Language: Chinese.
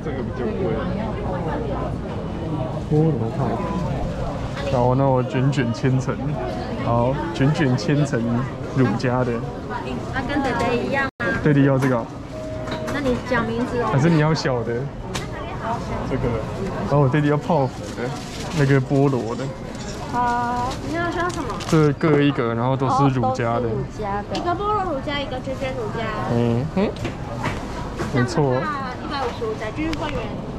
这个比较贵。菠萝泡芙。好，那我卷卷千层。好，卷卷千层乳加的。 那跟德德一样吗？ 对的，要这个。 那你讲名字哦。 还是你要小的？这个。然后我弟弟要泡芙的，那个菠萝的。 好，你要说什么？ 这各一个，然后都是乳加的。 乳加的。一个菠萝乳加，一个卷卷乳加。 没错。 155，载具会员。